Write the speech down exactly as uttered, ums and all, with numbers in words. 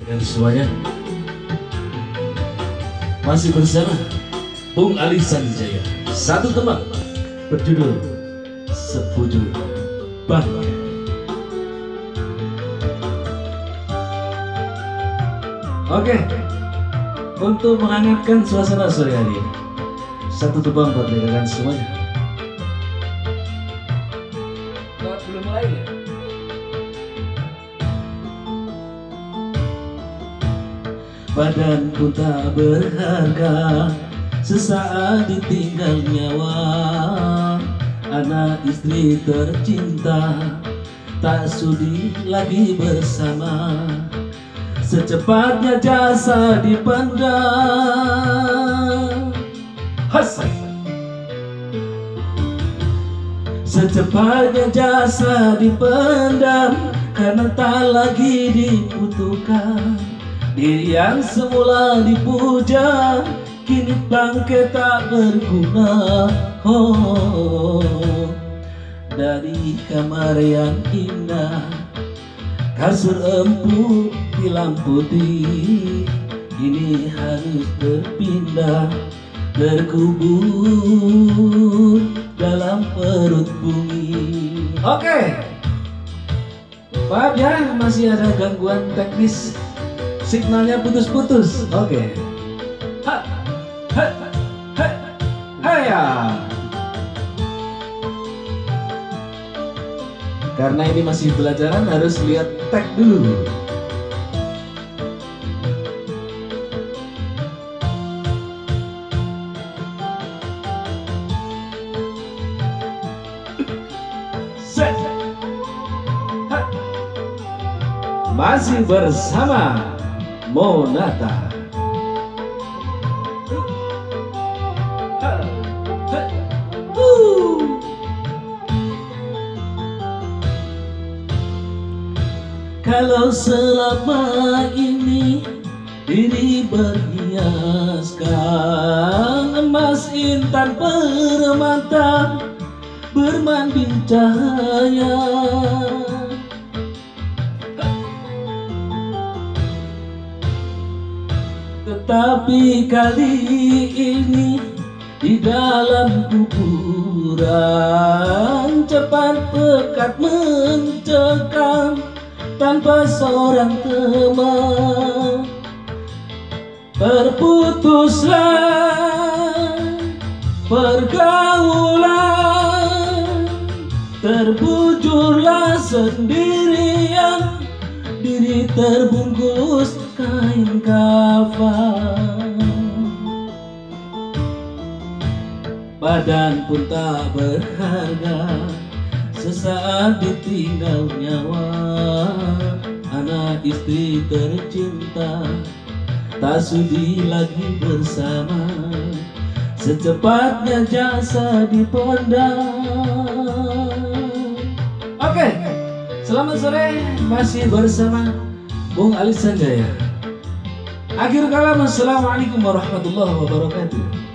Dan semuanya masih bersama Bung Ali Sanjaya. Satu teman berjudul Sepuju Bangga. Oke, untuk menghangatkan suasana sore hari ini, satu tebang buat rekan semuanya. Belum mulai ya? Badanku tak berharga, sesaat ditinggal nyawa. Anak istri tercinta, tak sudi lagi bersama. Secepatnya jasa dipandang, Hasan. Secepatnya jasa dipendam, karena tak lagi dibutuhkan. Diri yang semula dipuja, kini bangke tak berguna. Oh, dari kamar yang indah, kasur empuk tilam putih, ini harus berpindah, terkubur dalam perut bumi. Oke, maaf ya, masih ada gangguan teknis, signalnya putus-putus. Oke, ha, ha, ha, haya. Karena ini masih pelajaran, harus lihat tag dulu. Set. Ha. Masih bersama Monata. Kalau selama ini diri berhiaskan emas intan permata bermanding cahaya, tetapi kali ini di dalam kuburan cepat pekat mencekam tanpa seorang teman. Terputuslah pergaulan, terbujurlah sendirian, diri terbungkus kain kafan. Badan pun tak berharga, sesaat ditinggal nyawa. Anak istri tercinta, tak sudi lagi bersama. Secepatnya jasa dipandang. Oke, selamat sore, masih bersama Bung Ali Sanjaya. Akhir kalam, assalamualaikum warahmatullahi wabarakatuh.